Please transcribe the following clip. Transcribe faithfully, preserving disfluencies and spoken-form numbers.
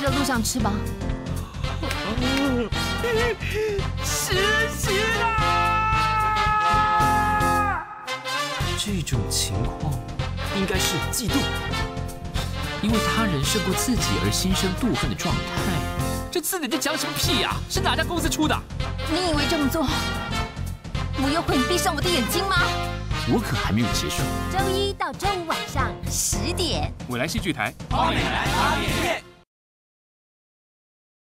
了路上吃吧。 实习啦！ 这种情况应该是嫉妒， 因为他人胜过自己而心生妒恨的状态。这字典在讲什么屁呀、啊？是哪家公司出的？ 你以为这么做，我又会闭上我的眼睛吗？ 我可还没有结束。 周一到周五晚上十点， 未来戏剧台， 花美男大片片。